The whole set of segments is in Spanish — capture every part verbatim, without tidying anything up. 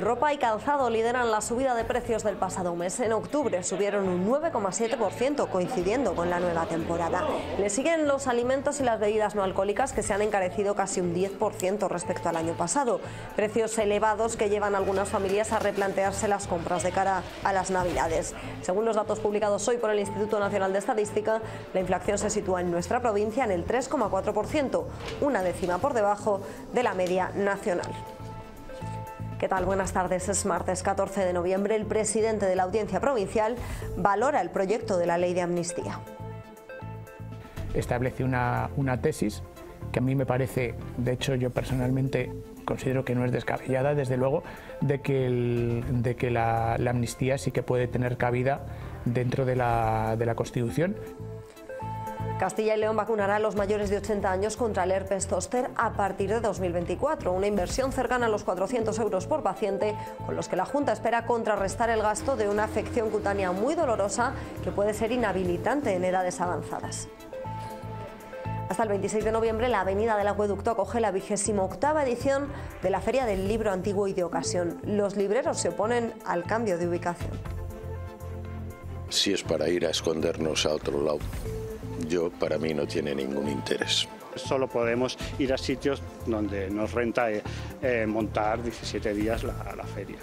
Ropa y calzado lideran la subida de precios del pasado mes. En octubre subieron un nueve coma siete por ciento, coincidiendo con la nueva temporada. Le siguen los alimentos y las bebidas no alcohólicas, que se han encarecido casi un diez por ciento respecto al año pasado. Precios elevados que llevan a algunas familias a replantearse las compras de cara a las Navidades. Según los datos publicados hoy por el Instituto Nacional de Estadística, la inflación se sitúa en nuestra provincia en el tres coma cuatro por ciento, una décima por debajo de la media nacional. ¿Qué tal? Buenas tardes. Es martes catorce de noviembre. El presidente de la Audiencia Provincial valora el proyecto de la ley de amnistía. Establece una, una tesis que a mí me parece, de hecho yo personalmente considero que no es descabellada, desde luego, de que, el, de que la, la amnistía sí que puede tener cabida dentro de la, de la Constitución. Castilla y León vacunará a los mayores de ochenta años contra el herpes zóster a partir de dos mil veinticuatro, una inversión cercana a los cuatrocientos euros por paciente, con los que la Junta espera contrarrestar el gasto de una afección cutánea muy dolorosa que puede ser inhabilitante en edades avanzadas. Hasta el veintiséis de noviembre, la Avenida del Acueducto acoge la vigésima octava edición de la Feria del Libro Antiguo y de Ocasión. Los libreros se oponen al cambio de ubicación. Si es para ir a escondernos a otro lado, yo, para mí no tiene ningún interés. Solo podemos ir a sitios donde nos renta eh, eh, montar diecisiete días la, la feria.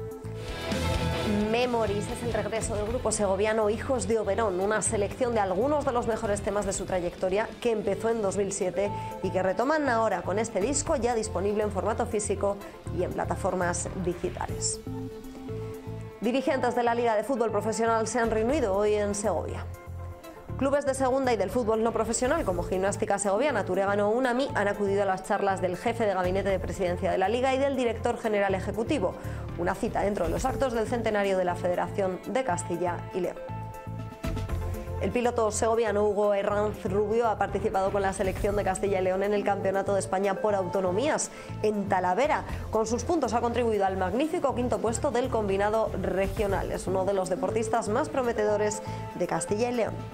Memories es el regreso del grupo segoviano Hijos de Oberón, una selección de algunos de los mejores temas de su trayectoria que empezó en dos mil siete y que retoman ahora con este disco ya disponible en formato físico y en plataformas digitales. Dirigentes de la Liga de Fútbol Profesional se han reunido hoy en Segovia. Clubes de segunda y del fútbol no profesional como Gimnástica Segoviana, Turegano o UNAMI han acudido a las charlas del jefe de gabinete de presidencia de la Liga y del director general ejecutivo, una cita dentro de los actos del centenario de la Federación de Castilla y León. El piloto segoviano Hugo Herranz Rubio ha participado con la selección de Castilla y León en el Campeonato de España por autonomías en Talavera. Con sus puntos ha contribuido al magnífico quinto puesto del combinado regional. Es uno de los deportistas más prometedores de Castilla y León.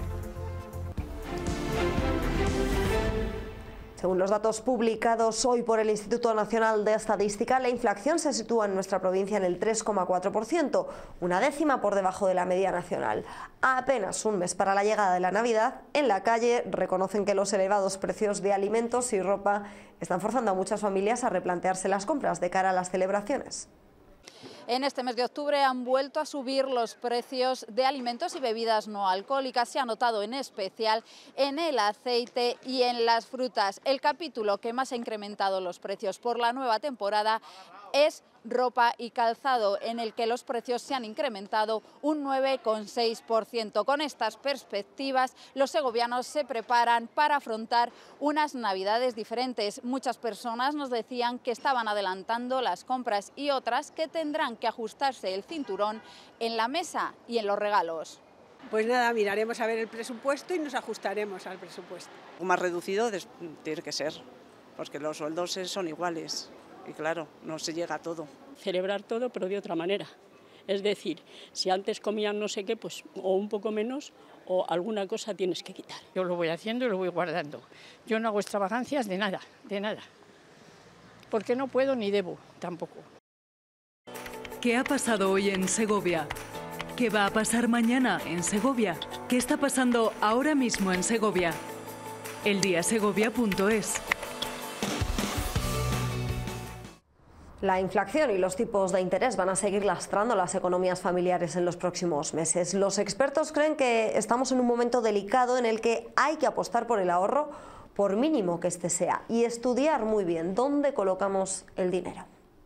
Según los datos publicados hoy por el Instituto Nacional de Estadística, la inflación se sitúa en nuestra provincia en el tres coma cuatro por ciento, una décima por debajo de la media nacional. A apenas un mes para la llegada de la Navidad, en la calle reconocen que los elevados precios de alimentos y ropa están forzando a muchas familias a replantearse las compras de cara a las celebraciones. En este mes de octubre han vuelto a subir los precios de alimentos y bebidas no alcohólicas. Se ha notado en especial en el aceite y en las frutas. El capítulo que más ha incrementado los precios por la nueva temporada es ropa y calzado, en el que los precios se han incrementado un nueve coma seis por ciento. Con estas perspectivas, los segovianos se preparan para afrontar unas Navidades diferentes. Muchas personas nos decían que estaban adelantando las compras y otras que tendrán que ajustarse el cinturón en la mesa y en los regalos. Pues nada, miraremos a ver el presupuesto y nos ajustaremos al presupuesto. Más reducido tiene que ser, porque los sueldos son iguales. Y claro, no se llega a todo. Celebrar todo, pero de otra manera. Es decir, si antes comían no sé qué, pues o un poco menos, o alguna cosa tienes que quitar. Yo lo voy haciendo y lo voy guardando. Yo no hago extravagancias de nada, de nada. Porque no puedo ni debo tampoco. ¿Qué ha pasado hoy en Segovia? ¿Qué va a pasar mañana en Segovia? ¿Qué está pasando ahora mismo en Segovia? eldiasegovia punto es. La inflación y los tipos de interés van a seguir lastrando las economías familiares en los próximos meses. Los expertos creen que estamos en un momento delicado en el que hay que apostar por el ahorro, por mínimo que este sea, y estudiar muy bien dónde colocamos el dinero.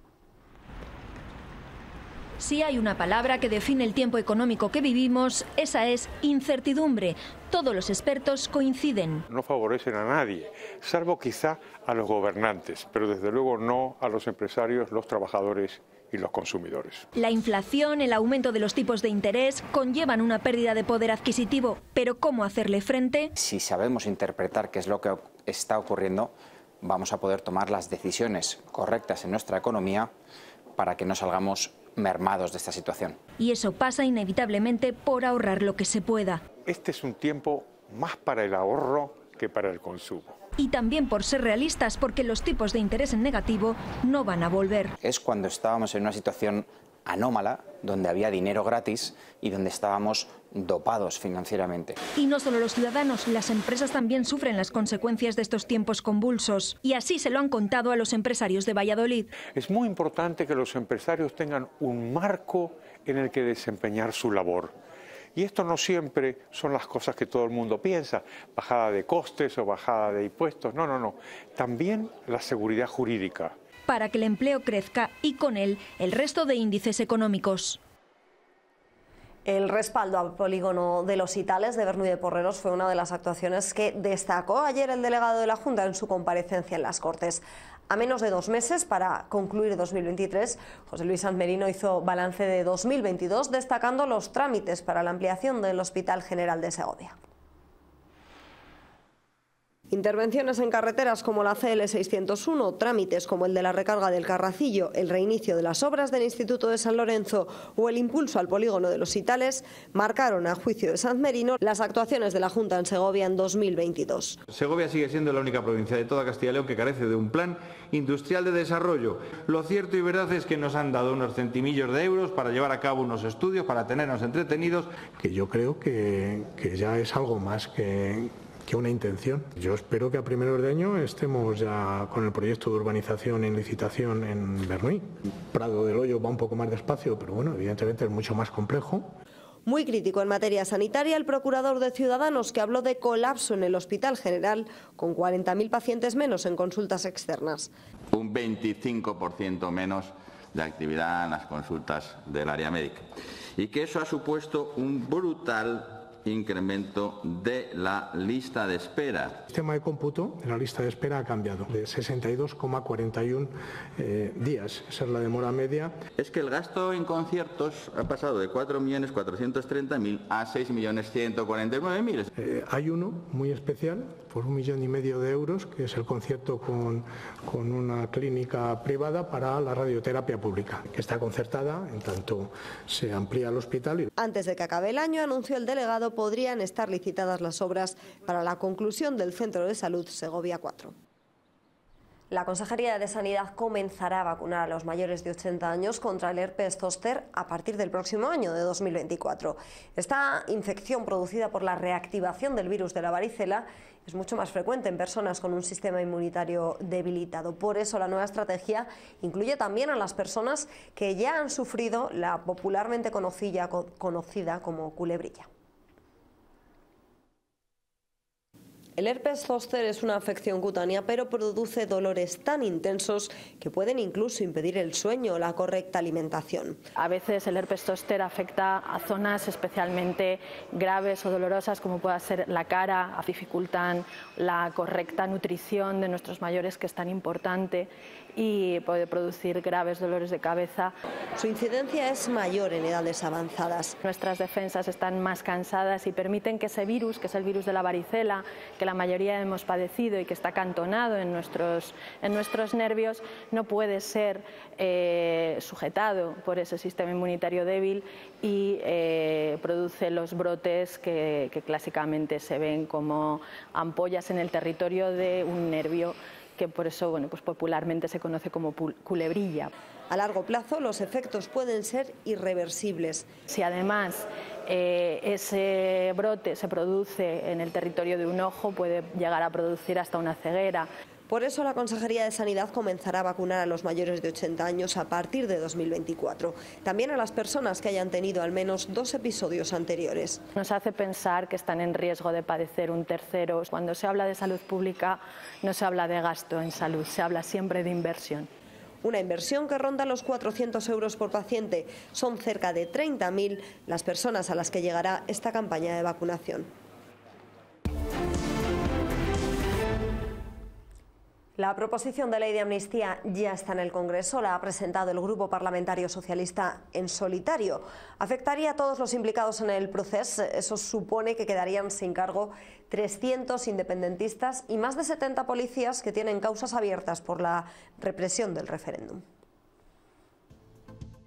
Si hay una palabra que define el tiempo económico que vivimos, esa es incertidumbre. Todos los expertos coinciden. No favorecen a nadie, salvo quizá a los gobernantes, pero desde luego no a los empresarios, los trabajadores y los consumidores. La inflación, el aumento de los tipos de interés conllevan una pérdida de poder adquisitivo, pero ¿cómo hacerle frente? Si sabemos interpretar qué es lo que está ocurriendo, vamos a poder tomar las decisiones correctas en nuestra economía para que no salgamos mermados de esta situación. Y eso pasa inevitablemente por ahorrar lo que se pueda. Este es un tiempo más para el ahorro que para el consumo. Y también por ser realistas, porque los tipos de interés en negativo no van a volver. Es cuando estábamos en una situación anómala, donde había dinero gratis y donde estábamos dopados financieramente. Y no solo los ciudadanos, las empresas también sufren las consecuencias de estos tiempos convulsos. Y así se lo han contado a los empresarios de Valladolid. Es muy importante que los empresarios tengan un marco en el que desempeñar su labor. Y esto no siempre son las cosas que todo el mundo piensa, bajada de costes o bajada de impuestos, no, no, no. También la seguridad jurídica. Para que el empleo crezca y con él el resto de índices económicos. El respaldo al polígono de Los Hitales de Bernuy de Porreros fue una de las actuaciones que destacó ayer el delegado de la Junta en su comparecencia en las Cortes. A menos de dos meses para concluir dos mil veintitrés, José Luis Sanz Merino hizo balance de dos mil veintidós, destacando los trámites para la ampliación del Hospital General de Segovia. Intervenciones en carreteras como la C L seiscientos uno, trámites como el de la recarga del Carracillo, el reinicio de las obras del Instituto de San Lorenzo o el impulso al polígono de Los Hitales marcaron, a juicio de Sanz Merino, las actuaciones de la Junta en Segovia en dos mil veintidós. Segovia sigue siendo la única provincia de toda Castilla y León que carece de un plan industrial de desarrollo. Lo cierto y verdad es que nos han dado unos centimillos de euros para llevar a cabo unos estudios, para tenernos entretenidos. Que yo creo que, que ya es algo más que... que una intención. Yo espero que a primeros de año estemos ya con el proyecto de urbanización en licitación en Bernuy. Prado del Hoyo va un poco más despacio, pero bueno, evidentemente es mucho más complejo. Muy crítico en materia sanitaria el procurador de Ciudadanos, que habló de colapso en el Hospital General, con cuarenta mil pacientes menos en consultas externas. Un veinticinco por ciento menos de actividad en las consultas del área médica. Y que eso ha supuesto un brutal incremento de la lista de espera. El sistema de cómputo de la lista de espera ha cambiado de sesenta y dos coma cuarenta y uno eh, días, esa es la demora media. Es que el gasto en conciertos ha pasado de cuatro millones cuatrocientos treinta mil a seis millones ciento cuarenta y nueve mil. Eh, hay uno muy especial, por un millón y medio de euros, que es el concierto con, con una clínica privada para la radioterapia pública, que está concertada, en tanto se amplía el hospital. Y... Antes de que acabe el año, anunció el delegado, podrían estar licitadas las obras para la conclusión del Centro de Salud Segovia cuatro. La Consejería de Sanidad comenzará a vacunar a los mayores de ochenta años contra el herpes zóster a partir del próximo año de dos mil veinticuatro. Esta infección, producida por la reactivación del virus de la varicela, es mucho más frecuente en personas con un sistema inmunitario debilitado. Por eso la nueva estrategia incluye también a las personas que ya han sufrido la popularmente conocida, conocida como culebrilla. El herpes zóster es una afección cutánea, pero produce dolores tan intensos que pueden incluso impedir el sueño o la correcta alimentación. A veces el herpes zóster afecta a zonas especialmente graves o dolorosas, como pueda ser la cara, dificultan la correcta nutrición de nuestros mayores, que es tan importante, y puede producir graves dolores de cabeza. Su incidencia es mayor en edades avanzadas. Nuestras defensas están más cansadas y permiten que ese virus, que es el virus de la varicela, que la mayoría hemos padecido y que está acantonado en nuestros, en nuestros nervios, no puede ser eh, sujetado por ese sistema inmunitario débil y eh, produce los brotes que, que clásicamente se ven como ampollas en el territorio de un nervio, que por eso, bueno, pues popularmente se conoce como culebrilla. A largo plazo los efectos pueden ser irreversibles. Si además eh, ese brote se produce en el territorio de un ojo, puede llegar a producir hasta una ceguera. Por eso la Consejería de Sanidad comenzará a vacunar a los mayores de ochenta años a partir de dos mil veinticuatro. También a las personas que hayan tenido al menos dos episodios anteriores. Nos hace pensar que están en riesgo de padecer un tercero. Cuando se habla de salud pública no se habla de gasto en salud, se habla siempre de inversión. Una inversión que ronda los cuatrocientos euros por paciente. Son cerca de treinta mil las personas a las que llegará esta campaña de vacunación. La proposición de ley de amnistía ya está en el Congreso, la ha presentado el Grupo Parlamentario Socialista en solitario. Afectaría a todos los implicados en el proceso, eso supone que quedarían sin cargo trescientos independentistas y más de setenta policías que tienen causas abiertas por la represión del referéndum.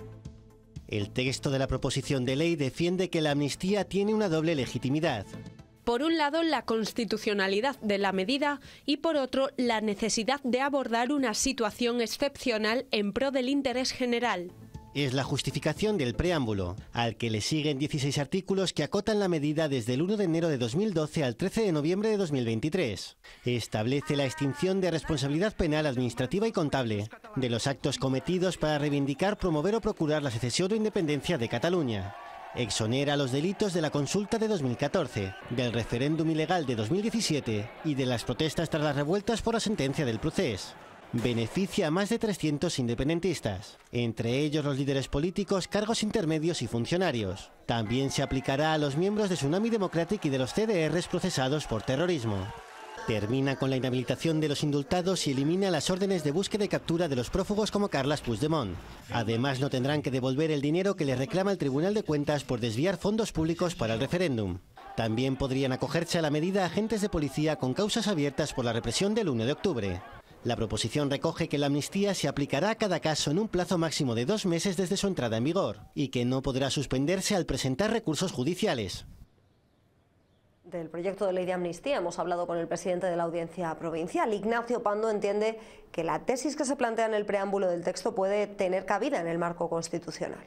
El texto de la proposición de ley defiende que la amnistía tiene una doble legitimidad. Por un lado, la constitucionalidad de la medida y por otro, la necesidad de abordar una situación excepcional en pro del interés general. Es la justificación del preámbulo, al que le siguen dieciséis artículos que acotan la medida desde el uno de enero de dos mil doce al trece de noviembre de dos mil veintitrés. Establece la extinción de responsabilidad penal administrativa y contable de los actos cometidos para reivindicar, promover o procurar la secesión o independencia de Cataluña. Exonera los delitos de la consulta de dos mil catorce, del referéndum ilegal de dos mil diecisiete y de las protestas tras las revueltas por la sentencia del Procés. Beneficia a más de trescientos independentistas, entre ellos los líderes políticos, cargos intermedios y funcionarios. También se aplicará a los miembros de Tsunami Democratic y de los C D Rs procesados por terrorismo. Termina con la inhabilitación de los indultados y elimina las órdenes de búsqueda y captura de los prófugos como Carles Puigdemont. Además, no tendrán que devolver el dinero que les reclama el Tribunal de Cuentas por desviar fondos públicos para el referéndum. También podrían acogerse a la medida agentes de policía con causas abiertas por la represión del uno de octubre. La proposición recoge que la amnistía se aplicará a cada caso en un plazo máximo de dos meses desde su entrada en vigor y que no podrá suspenderse al presentar recursos judiciales. Del proyecto de ley de amnistía hemos hablado con el presidente de la Audiencia Provincial. Ignacio Pando entiende que la tesis que se plantea en el preámbulo del texto puede tener cabida en el marco constitucional.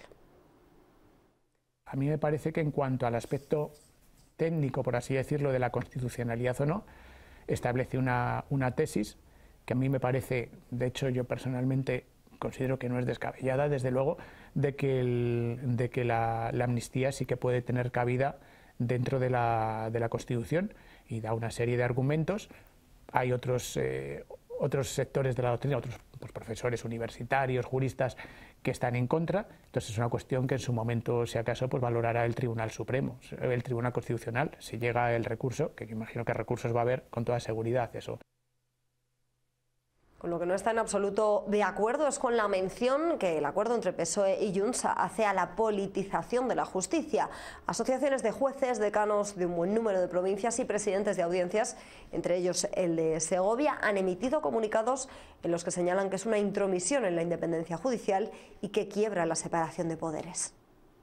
A mí me parece que en cuanto al aspecto técnico, por así decirlo, de la constitucionalidad o no, establece una, una tesis que a mí me parece, de hecho yo personalmente considero que no es descabellada, desde luego, de que, el, de que la, la amnistía sí que puede tener cabida dentro de la, de la Constitución y da una serie de argumentos. Hay otros, eh, otros sectores de la doctrina, otros pues, profesores universitarios, juristas, que están en contra. Entonces es una cuestión que en su momento, si acaso, pues valorará el Tribunal Supremo, el Tribunal Constitucional, si llega el recurso, que imagino que recursos va a haber con toda seguridad eso. Con lo que no está en absoluto de acuerdo es con la mención que el acuerdo entre P S O E y Junts hace a la politización de la justicia. Asociaciones de jueces, decanos de un buen número de provincias y presidentes de audiencias, entre ellos el de Segovia, han emitido comunicados en los que señalan que es una intromisión en la independencia judicial y que quiebra la separación de poderes.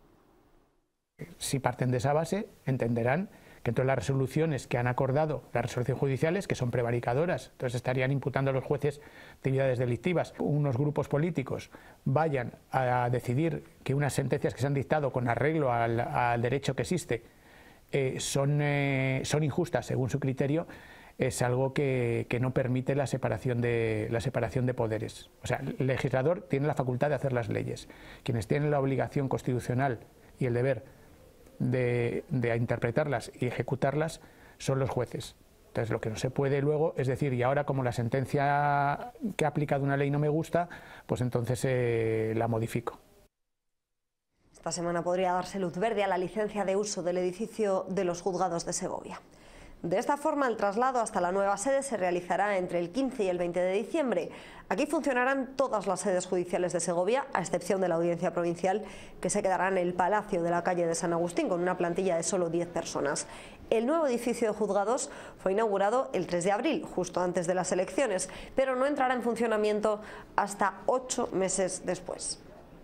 Si parten de esa base, entenderán que entre las resoluciones que han acordado, las resoluciones judiciales, que son prevaricadoras, entonces estarían imputando a los jueces actividades delictivas, unos grupos políticos vayan a decidir que unas sentencias que se han dictado con arreglo al, al derecho que existe eh, son, eh, son injustas según su criterio, es algo que, que no permite la separación, de, la separación de poderes. O sea, el legislador tiene la facultad de hacer las leyes. Quienes tienen la obligación constitucional y el deber De, de interpretarlas y ejecutarlas son los jueces. Entonces lo que no se puede luego es decir, y ahora como la sentencia que ha aplicado una ley no me gusta, pues entonces eh, la modifico. Esta semana podría darse luz verde a la licencia de uso del edificio de los juzgados de Segovia. De esta forma, el traslado hasta la nueva sede se realizará entre el quince y el veinte de diciembre. Aquí funcionarán todas las sedes judiciales de Segovia, a excepción de la Audiencia Provincial, que se quedará en el Palacio de la calle de San Agustín, con una plantilla de solo diez personas. El nuevo edificio de juzgados fue inaugurado el tres de abril, justo antes de las elecciones, pero no entrará en funcionamiento hasta ocho meses después.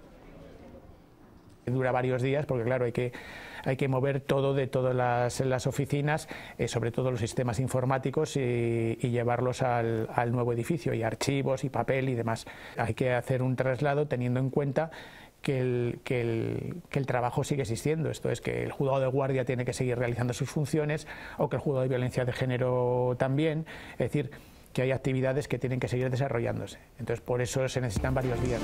Dura varios días porque, claro, hay que... hay que mover todo de todas las, las oficinas, eh, sobre todo los sistemas informáticos, y, y llevarlos al, al nuevo edificio, y archivos y papel y demás. Hay que hacer un traslado teniendo en cuenta que el, que el, que el trabajo sigue existiendo. Esto es que el juzgado de guardia tiene que seguir realizando sus funciones, o que el juzgado de violencia de género también. Es decir, que hay actividades que tienen que seguir desarrollándose. Entonces, por eso se necesitan varios días.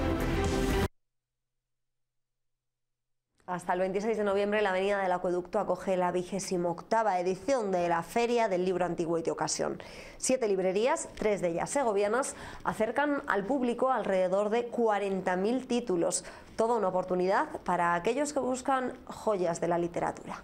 Hasta el veintiséis de noviembre la Avenida del Acueducto acoge la vigésima octava edición de la Feria del Libro Antiguo y de Ocasión. Siete librerías, tres de ellas segovianas, acercan al público alrededor de cuarenta mil títulos. Toda una oportunidad para aquellos que buscan joyas de la literatura.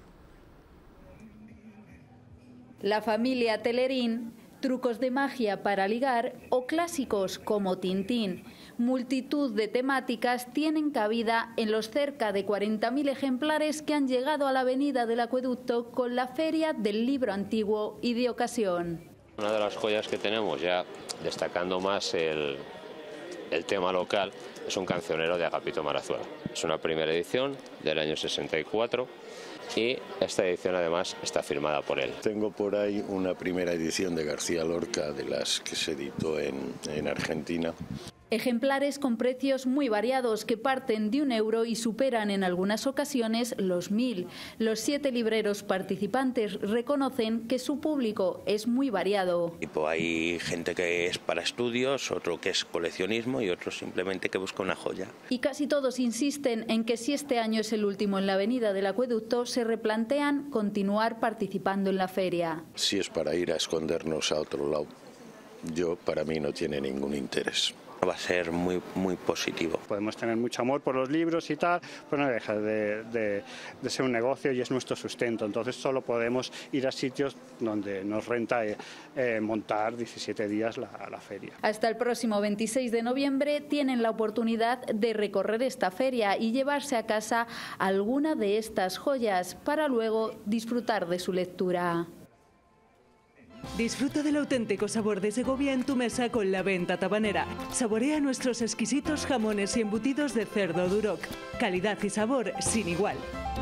La familia Telerín, trucos de magia para ligar o clásicos como Tintín. Multitud de temáticas tienen cabida en los cerca de cuarenta mil ejemplares que han llegado a la Avenida del Acueducto con la Feria del Libro Antiguo y de Ocasión. Una de las joyas que tenemos, ya destacando más el, el tema local, es un cancionero de Agapito Marazuela. Es una primera edición del año sesenta y cuatro y esta edición además está firmada por él. Tengo por ahí una primera edición de García Lorca, de las que se editó en, en Argentina. Ejemplares con precios muy variados que parten de un euro y superan en algunas ocasiones los mil. Los siete libreros participantes reconocen que su público es muy variado. Tipo, hay gente que es para estudios, otro que es coleccionismo y otro simplemente que busca una joya. Y casi todos insisten en que si este año es el último en la Avenida del Acueducto, se replantean continuar participando en la feria. Si es para ir a escondernos a otro lado, yo para mí no tiene ningún interés. Va a ser muy, muy positivo. Podemos tener mucho amor por los libros y tal, pero no deja de, de, de ser un negocio y es nuestro sustento. Entonces solo podemos ir a sitios donde nos renta eh, eh, montar diecisiete días la, la feria. Hasta el próximo veintiséis de noviembre tienen la oportunidad de recorrer esta feria y llevarse a casa alguna de estas joyas para luego disfrutar de su lectura. Disfruta del auténtico sabor de Segovia en tu mesa con la Venta Tabanera. Saborea nuestros exquisitos jamones y embutidos de cerdo Duroc. Calidad y sabor sin igual.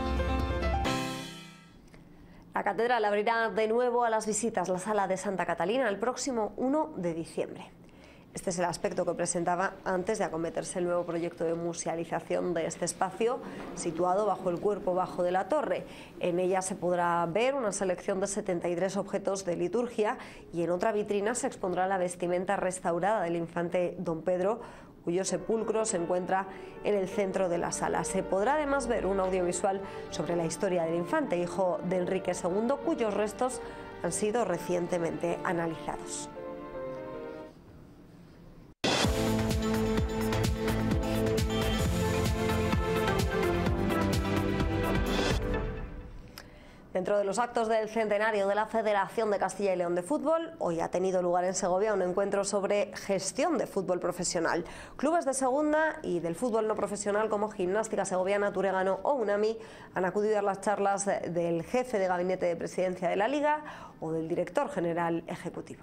La catedral abrirá de nuevo a las visitas la Sala de Santa Catalina el próximo uno de diciembre. Este es el aspecto que presentaba antes de acometerse el nuevo proyecto de musealización de este espacio, situado bajo el cuerpo bajo de la torre. En ella se podrá ver una selección de setenta y tres objetos de liturgia y en otra vitrina se expondrá la vestimenta restaurada del infante Don Pedro, cuyo sepulcro se encuentra en el centro de la sala. Se podrá además ver un audiovisual sobre la historia del infante, hijo de Enrique segundo, cuyos restos han sido recientemente analizados. Dentro de los actos del centenario de la Federación de Castilla y León de Fútbol, hoy ha tenido lugar en Segovia un encuentro sobre gestión de fútbol profesional. Clubes de segunda y del fútbol no profesional como Gimnástica Segoviana, Turegano o UNAMI han acudido a las charlas del jefe de gabinete de presidencia de la Liga o del director general ejecutivo.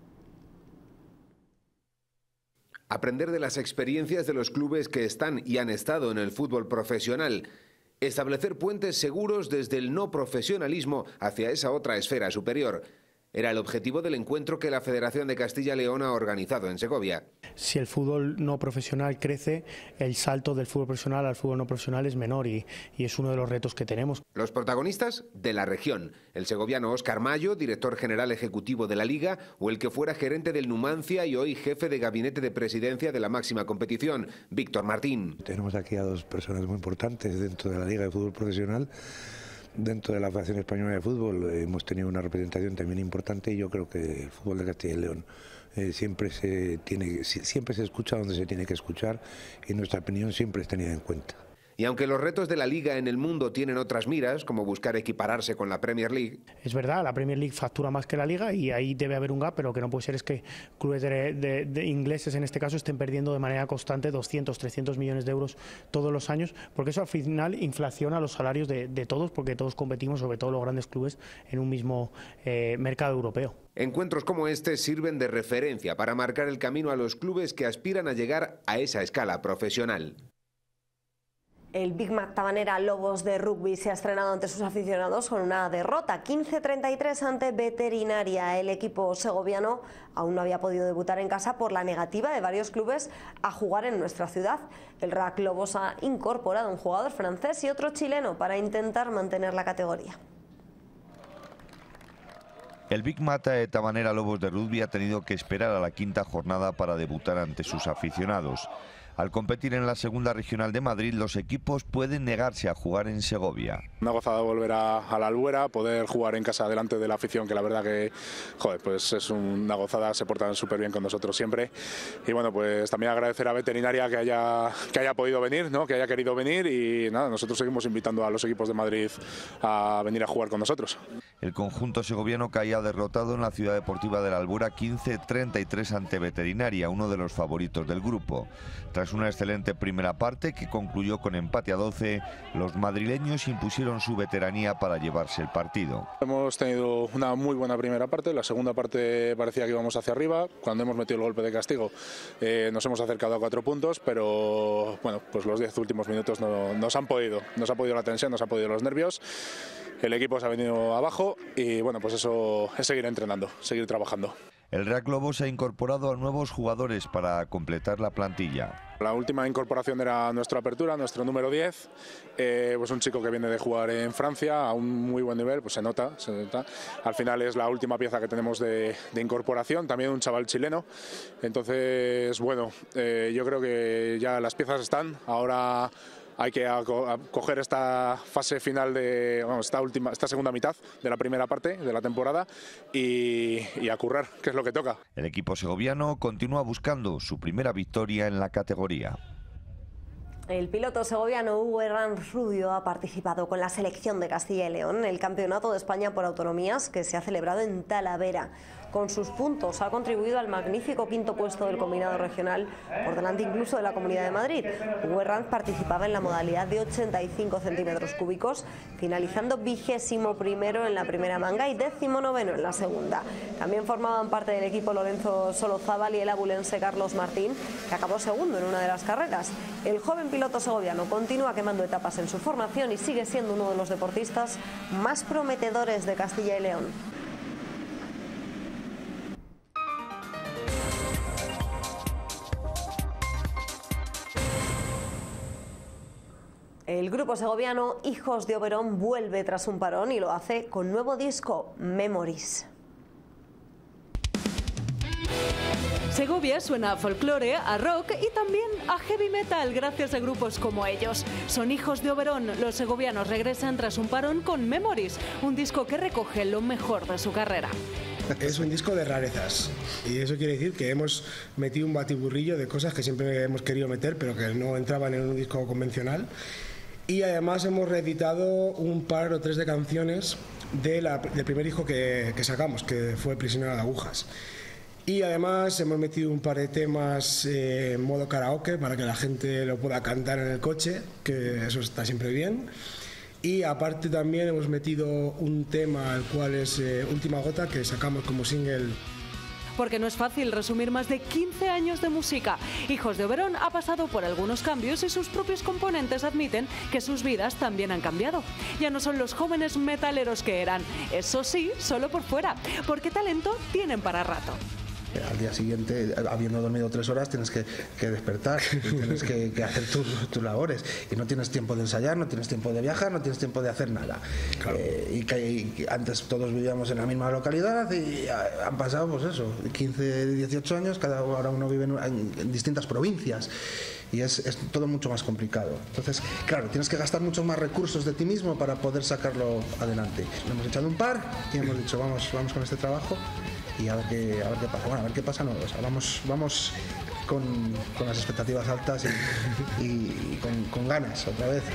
Aprender de las experiencias de los clubes que están y han estado en el fútbol profesional. Establecer puentes seguros desde el no profesionalismo hacia esa otra esfera superior. Era el objetivo del encuentro que la Federación de Castilla y León ha organizado en Segovia. Si el fútbol no profesional crece, el salto del fútbol profesional al fútbol no profesional es menor y, y es uno de los retos que tenemos. Los protagonistas de la región, el segoviano Óscar Mayo, director general ejecutivo de la Liga, o el que fuera gerente del Numancia y hoy jefe de gabinete de presidencia de la máxima competición, Víctor Martín. Tenemos aquí a dos personas muy importantes dentro de la Liga de Fútbol Profesional. Dentro de la Federación Española de Fútbol hemos tenido una representación también importante y yo creo que el fútbol de Castilla y León eh, siempre se tiene, siempre se escucha donde se tiene que escuchar y nuestra opinión siempre es tenida en cuenta. Y aunque los retos de la Liga en el mundo tienen otras miras, como buscar equipararse con la Premier League... Es verdad, la Premier League factura más que la Liga y ahí debe haber un gap, pero lo que no puede ser es que clubes de, de, de ingleses en este caso estén perdiendo de manera constante doscientos, trescientos millones de euros todos los años, porque eso al final inflaciona los salarios de, de todos, porque todos competimos, sobre todo los grandes clubes, en un mismo eh, mercado europeo. Encuentros como este sirven de referencia para marcar el camino a los clubes que aspiran a llegar a esa escala profesional. El Big Mac Tabanera Lobos de Rugby se ha estrenado ante sus aficionados con una derrota quince a treinta y tres ante Veterinaria. El equipo segoviano aún no había podido debutar en casa por la negativa de varios clubes a jugar en nuestra ciudad. El R A C Lobos ha incorporado un jugador francés y otro chileno para intentar mantener la categoría. El Big Mata de Tabanera Lobos de Rugby ha tenido que esperar a la quinta jornada para debutar ante sus aficionados. Al competir en la segunda regional de Madrid, los equipos pueden negarse a jugar en Segovia. Una gozada volver a, a la Albuera, poder jugar en casa delante de la afición, que la verdad que, joder, pues es una gozada, se portan súper bien con nosotros siempre. Y bueno, pues también agradecer a Veterinaria que haya, que haya podido venir, ¿no? Que haya querido venir y nada, nosotros seguimos invitando a los equipos de Madrid a venir a jugar con nosotros. El conjunto segoviano caía derrotado en la Ciudad Deportiva de la Albuera quince a treinta y tres ante Veterinaria, uno de los favoritos del grupo. Tras una excelente primera parte que concluyó con empate a doce, los madrileños impusieron su veteranía para llevarse el partido. Hemos tenido una muy buena primera parte, la segunda parte parecía que íbamos hacia arriba, cuando hemos metido el golpe de castigo eh, nos hemos acercado a cuatro puntos, pero bueno, pues los diez últimos minutos no, nos han podido, nos ha podido la tensión, nos ha podido los nervios el equipo se ha venido abajo y bueno, pues eso es seguir entrenando, seguir trabajando. El Real Globo se ha incorporado a nuevos jugadores para completar la plantilla. La última incorporación era nuestra apertura, nuestro número diez, eh, pues un chico que viene de jugar en Francia a un muy buen nivel, pues se nota, se nota. Al final es la última pieza que tenemos de, de incorporación, también un chaval chileno. Entonces, bueno, eh, yo creo que ya las piezas están, ahora hay que coger esta fase final de bueno, esta última, esta segunda mitad de la primera parte de la temporada y, y a currar, que es lo que toca. El equipo segoviano continúa buscando su primera victoria en la categoría. El piloto segoviano Hugo Herranz Rubio ha participado con la selección de Castilla y León en el Campeonato de España por Autonomías que se ha celebrado en Talavera. Con sus puntos ha contribuido al magnífico quinto puesto del combinado regional, por delante incluso de la Comunidad de Madrid. Hugo Herranz participaba en la modalidad de ochenta y cinco centímetros cúbicos, finalizando vigésimo primero en la primera manga y décimo noveno en la segunda. También formaban parte del equipo Lorenzo Solozábal y el abulense Carlos Martín, que acabó segundo en una de las carreras. El joven piloto segoviano continúa quemando etapas en su formación y sigue siendo uno de los deportistas más prometedores de Castilla y León. El grupo segoviano Hijos de Oberón vuelve tras un parón y lo hace con nuevo disco, Memories. Segovia suena a folclore, a rock y también a heavy metal gracias a grupos como ellos. Son Hijos de Oberón. Los segovianos regresan tras un parón con Memories, un disco que recoge lo mejor de su carrera. Es un disco de rarezas y eso quiere decir que hemos metido un batiburrillo de cosas que siempre hemos querido meter pero que no entraban en un disco convencional. Y además hemos reeditado un par o tres de canciones de la, del primer disco que, que sacamos, que fue Prisionero de Agujas. Y además hemos metido un par de temas eh, en modo karaoke para que la gente lo pueda cantar en el coche, que eso está siempre bien. Y aparte también hemos metido un tema, el cual es eh, Última Gota, que sacamos como single. Porque no es fácil resumir más de quince años de música. Hijos de Oberón ha pasado por algunos cambios y sus propios componentes admiten que sus vidas también han cambiado. Ya no son los jóvenes metaleros que eran, eso sí, solo por fuera, porque talento tienen para rato. Al día siguiente, habiendo dormido tres horas, tienes que, que despertar, y tienes que, que hacer tus, tus labores y no tienes tiempo de ensayar, no tienes tiempo de viajar, no tienes tiempo de hacer nada. Claro. Eh, y que y antes todos vivíamos en la misma localidad y han pasado, pues eso, quince, dieciocho años, cada ahora uno vive en, en distintas provincias. Y es, es todo mucho más complicado. Entonces, claro, tienes que gastar muchos más recursos de ti mismo para poder sacarlo adelante. Nos hemos echado un par y hemos dicho, vamos, vamos con este trabajo y a ver qué, a ver qué pasa. Bueno, a ver qué pasa, no, o sea, vamos, vamos con, con las expectativas altas y, y, y con, con ganas otra vez.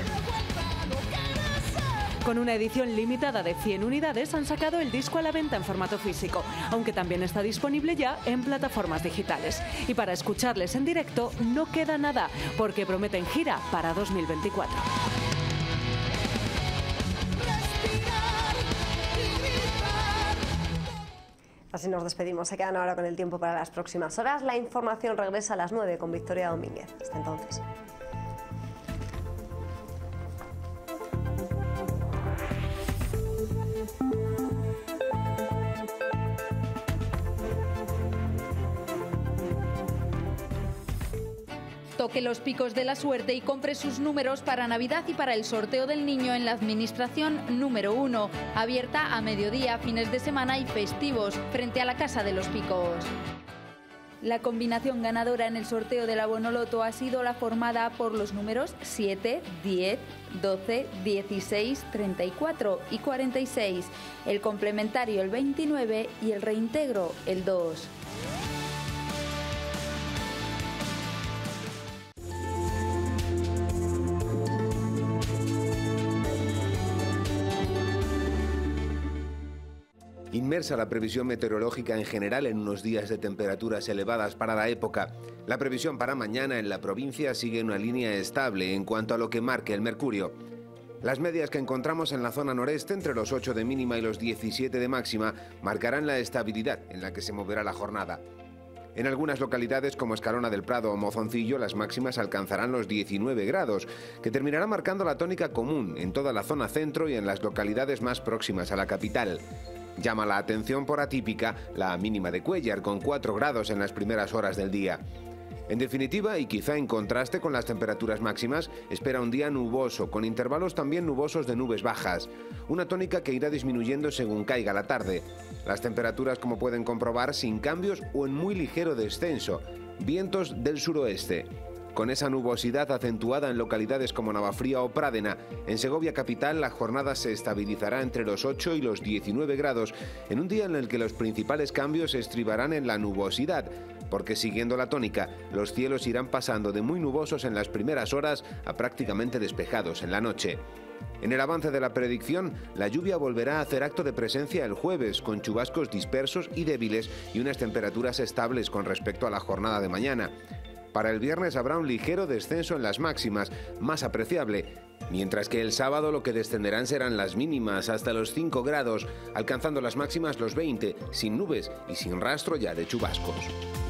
Con una edición limitada de cien unidades han sacado el disco a la venta en formato físico, aunque también está disponible ya en plataformas digitales. Y para escucharles en directo no queda nada, porque prometen gira para dos mil veinticuatro. Así nos despedimos, se quedan ahora con el tiempo para las próximas horas. La información regresa a las nueve con Victoria Domínguez. Hasta entonces. Toque los picos de la suerte y compre sus números para Navidad y para el sorteo del niño en la administración número uno, abierta a mediodía, fines de semana y festivos, frente a la Casa de los Picos. La combinación ganadora en el sorteo del Abonoloto ha sido la formada por los números siete, diez, doce, dieciséis, treinta y cuatro y cuarenta y seis, el complementario el veintinueve y el reintegro el dos. Inmersa la previsión meteorológica en general en unos días de temperaturas elevadas para la época. La previsión para mañana en la provincia sigue una línea estable en cuanto a lo que marque el mercurio. Las medias que encontramos en la zona noreste, entre los ocho de mínima y los diecisiete de máxima, marcarán la estabilidad en la que se moverá la jornada. En algunas localidades como Escalona del Prado o Mozoncillo las máximas alcanzarán los diecinueve grados, que terminará marcando la tónica común en toda la zona centro y en las localidades más próximas a la capital. Llama la atención por atípica la mínima de Cuéllar, con cuatro grados en las primeras horas del día. En definitiva, y quizá en contraste con las temperaturas máximas, espera un día nuboso, con intervalos también nubosos de nubes bajas. Una tónica que irá disminuyendo según caiga la tarde. Las temperaturas, como pueden comprobar, sin cambios o en muy ligero descenso. Vientos del suroeste. Con esa nubosidad acentuada en localidades como Navafría o Prádena, en Segovia capital la jornada se estabilizará entre los ocho y los diecinueve grados, en un día en el que los principales cambios estribarán en la nubosidad, porque siguiendo la tónica, los cielos irán pasando de muy nubosos en las primeras horas a prácticamente despejados en la noche. En el avance de la predicción, la lluvia volverá a hacer acto de presencia el jueves, con chubascos dispersos y débiles y unas temperaturas estables con respecto a la jornada de mañana. Para el viernes habrá un ligero descenso en las máximas, más apreciable, mientras que el sábado lo que descenderán serán las mínimas hasta los cinco grados, alcanzando las máximas los veinte, sin nubes y sin rastro ya de chubascos.